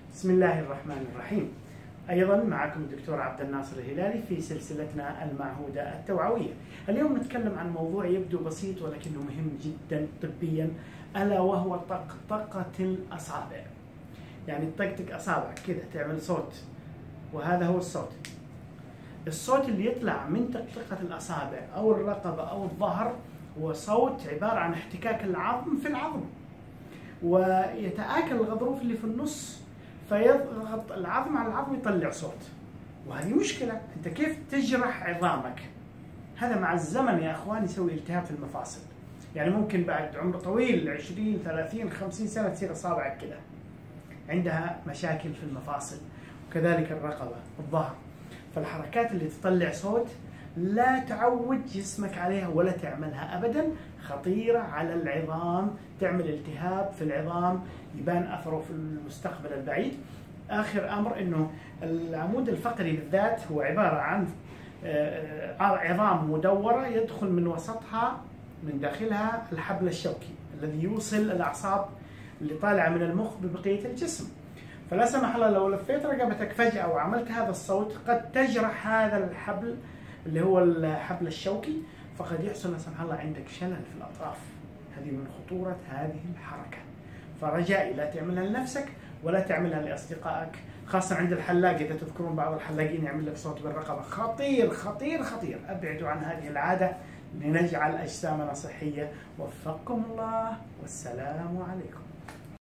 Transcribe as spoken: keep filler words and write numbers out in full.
بسم الله الرحمن الرحيم. أيضا معكم الدكتور عبد الناصر الهلالي في سلسلتنا المعهودة التوعوية. اليوم نتكلم عن موضوع يبدو بسيط ولكنه مهم جدا طبيا، ألا وهو طقطقة الأصابع. يعني تطقطق أصابعك كذا تعمل صوت، وهذا هو الصوت. الصوت اللي يطلع من طقطقة الأصابع أو الرقبة أو الظهر هو صوت عبارة عن احتكاك العظم في العظم، ويتآكل الغضروف اللي في النص فيضغط العظم على العظم يطلع صوت، وهذه مشكلة. أنت كيف تجرح عظامك؟ هذا مع الزمن يا أخوان يسوي التهاب في المفاصل. يعني ممكن بعد عمر طويل عشرين ثلاثين خمسين سنة تصير أصابعك كذا عندها مشاكل في المفاصل، وكذلك الرقبة الظهر. فالحركات اللي تطلع صوت لا تعود جسمك عليها ولا تعملها أبدا، خطيرة على العظام، تعمل التهاب في العظام يبان أثره في المستقبل البعيد. آخر أمر أنه العمود الفقري بالذات هو عبارة عن عظام مدورة يدخل من وسطها من داخلها الحبل الشوكي الذي يوصل الأعصاب اللي طالعة من المخ ببقية الجسم. فلا سمح الله لو لفيت رقبتك فجأة وعملت هذا الصوت قد تجرح هذا الحبل اللي هو الحبل الشوكي، فقد يحصل لا سمح الله عندك شلل في الأطراف. هذه من خطورة هذه الحركة. فرجائي لا تعملها لنفسك ولا تعملها لأصدقائك، خاصة عند الحلاق. إذا تذكرون بعض الحلاقين يعمل لك صوت بالرقبة، خطير خطير خطير. أبعدوا عن هذه العادة لنجعل أجسامنا صحية. وفقكم الله والسلام عليكم.